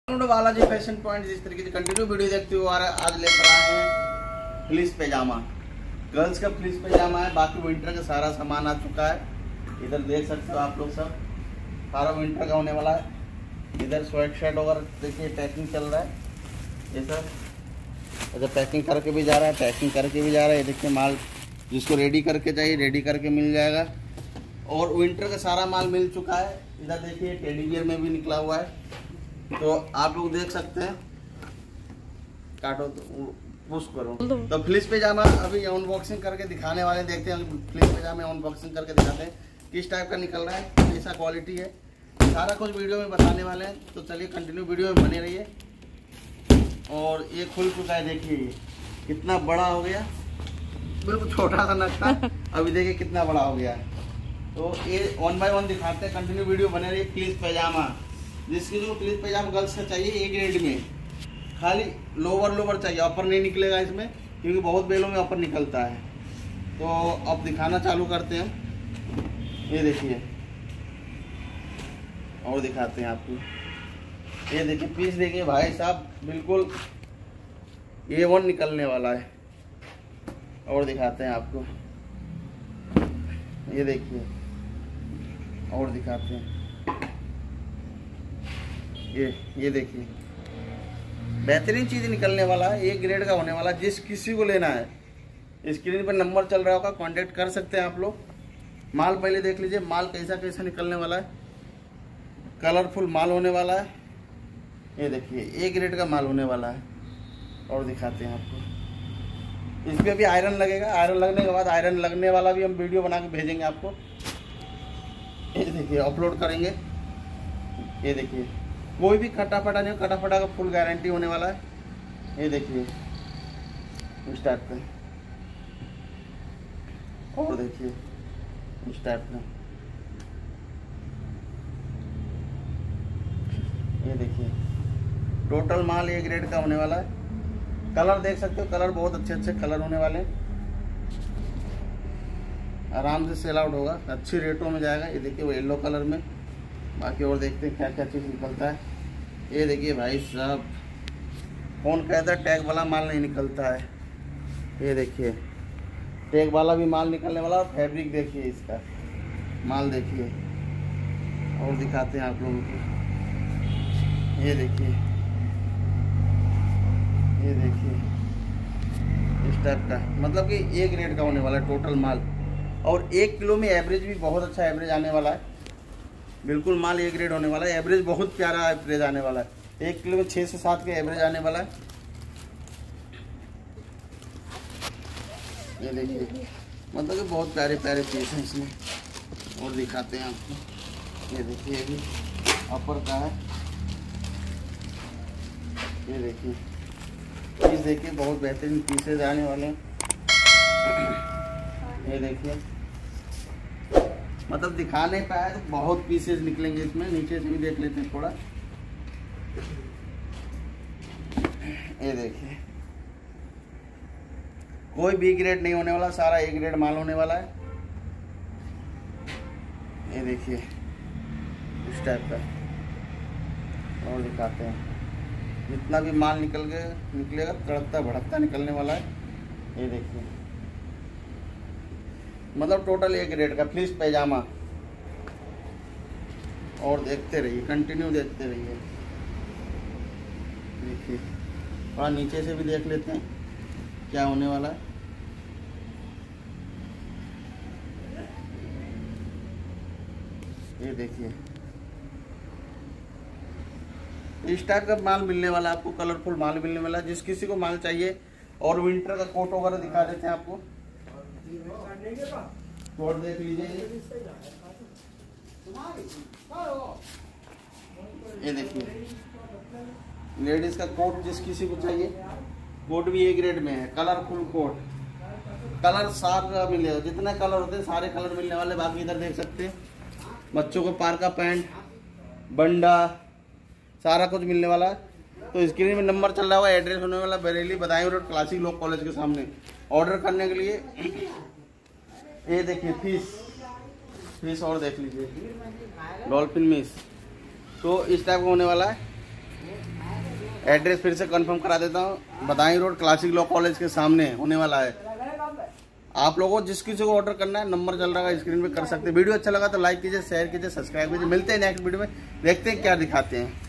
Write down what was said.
Balaji fashion point इस तरीके से कंटिन्यू वीडियो देखते हुए आ रहा है। आज लेकर आए हैं फ्लीस पैजामा, गर्ल्स का फ्लीस पैजामा है। बाकी विंटर का सारा सामान आ चुका है। इधर देख सकते हो आप लोग, सब सारा विंटर का होने वाला है। इधर स्वेट शर्ट वगैरह देखिए पैकिंग चल रहा है। ये सब इधर पैकिंग करके भी जा रहा है, पैकिंग करके भी जा रहा है। ये देखिए माल जिसको रेडी करके चाहिए रेडी करके मिल जाएगा। और विंटर का सारा माल मिल चुका है। इधर देखिए टेडी बियर में भी निकला हुआ है, तो आप लोग देख सकते हैं। काटो तो पुश करो। तो फ्लीस पैजामा अभी अनबॉक्सिंग करके दिखाने वाले, देखते हैं फ्लीस पैजामा अनबॉक्सिंग करके दिखाते हैं किस टाइप का निकल रहा है, कैसा क्वालिटी है, सारा कुछ वीडियो में बताने वाले हैं। तो चलिए कंटिन्यू वीडियो में बने रहिए। और ये खुल चुका है, देखिए ये कितना बड़ा हो गया, बिल्कुल छोटा सा नग था, अभी देखिए कितना बड़ा हो गया है। तो ये 1 बाय 1 दिखाते हैं, कंटिन्यू वीडियो बने रहिए। फ्लीस पैजामा जिसकी जो फ्लीस पैजामा गर्ल्स का चाहिए ए ग्रेड में, खाली लोवर चाहिए, अपर नहीं निकलेगा इसमें, क्योंकि बहुत बेलों में अपर निकलता है। तो अब दिखाना चालू करते हैं। ये देखिए और दिखाते हैं आपको। ये देखिए पीस देखिए भाई साहब, बिल्कुल A1 निकलने वाला है। और दिखाते हैं आपको, ये देखिए और दिखाते हैं। ये देखिए बेहतरीन चीज़ निकलने वाला है, एक ग्रेड का होने वाला है। जिस किसी को लेना है स्क्रीन पर नंबर चल रहा होगा, कांटेक्ट कर सकते हैं आप लोग। माल पहले देख लीजिए, माल कैसा कैसा निकलने वाला है। कलरफुल माल होने वाला है। ये देखिए ए ग्रेड का माल होने वाला है। और दिखाते हैं आपको, इस पर भी आयरन लगेगा। आयरन लगने के बाद आयरन लगने वाला भी हम वीडियो बना के भेजेंगे आपको। ये देखिए अपलोड करेंगे। ये देखिए कोई भी कटा फटा नहीं, कटा फटा का फुल गारंटी होने वाला है। ये देखिए इस टाइप का, और देखिए इस टाइप का। ये देखिए टोटल माल ए ग्रेड का होने वाला है। कलर देख सकते हो, कलर बहुत अच्छे अच्छे कलर होने वाले हैं। आराम से सेल आउट होगा, अच्छी रेटों में जाएगा। ये देखिए वो येलो कलर में। बाकी और देखते हैं क्या क्या चीज़ निकलता है। ये देखिए भाई साहब, कौन कहता है टैग वाला माल नहीं निकलता है। ये देखिए टैग वाला भी माल निकलने वाला। और फैब्रिक देखिए इसका, माल देखिए। और दिखाते हैं आप लोगों को। ये देखिए इस टाइप का, मतलब कि ए ग्रेड का होने वाला है टोटल माल। और 1 किलो में एवरेज भी बहुत अच्छा एवरेज आने वाला है। बिल्कुल माल ए ग्रेड होने वाला है। एवरेज बहुत प्यारा एवरेज आने वाला है। 1 किलो में 6 से 7 का एवरेज आने वाला है। ये देखिए मतलब कि बहुत प्यारे प्यारे पीस हैं इसमें। और दिखाते हैं आपको। ये देखिए ये भी अपर का है। ये देखिए पीस देखिए, बहुत बेहतरीन पीसेज आने वाले हैं। ये देखिए मतलब दिखा नहीं पाया तो बहुत पीसेज निकलेंगे इसमें। नीचे से भी देख लेते हैं थोड़ा। ये देखिए कोई बी ग्रेड नहीं होने वाला, सारा ए ग्रेड माल होने वाला है। ये देखिए इस टाइप का। और दिखाते हैं, जितना भी माल निकलेगा तड़कता भड़कता निकलने वाला है। ये देखिए मतलब टोटल ए ग्रेड का फ्लीस पैजामा। और देखते रहिए, कंटिन्यू देखते रहिए। देखिए थोड़ा नीचे से भी देख लेते हैं क्या होने वाला है। ये देखिए इस टाइप का माल मिलने वाला है आपको, कलरफुल माल मिलने वाला है। जिस किसी को माल चाहिए। और विंटर का कोट वगैरह दिखा देते हैं आपको। कोट देख लीजिए। ये देखिए लेडीज का कोट, जिस किसी को चाहिए। कोट भी ए ग्रेड में है, कलरफुल कोट। कलर साफ मिलेगा, जितने कलर होते हैं सारे कलर मिलने वाले। बाकी इधर देख सकते हैं बच्चों को पार्का पैंट, बंडा, सारा कुछ मिलने वाला है। तो स्क्रीन में नंबर चल रहा होगा। एड्रेस होने वाला Bareilly Badaun road, classic law college के सामने। ऑर्डर करने के लिए ये देखिए फिश और देख लीजिए, डॉल्फिन मिस। तो इस टाइप का होने वाला है। एड्रेस फिर से कंफर्म करा देता हूँ। Badaun road classic law college के सामने होने वाला है। आप लोगों को जिस किसी को ऑर्डर करना है नंबर चल रहा है स्क्रीन पे, कर सकते हैं। वीडियो अच्छा लगा तो लाइक कीजिए, शेयर कीजिए, सब्सक्राइब कीजिए। मिलते हैं नेक्स्ट वीडियो में, देखते हैं क्या दिखाते हैं।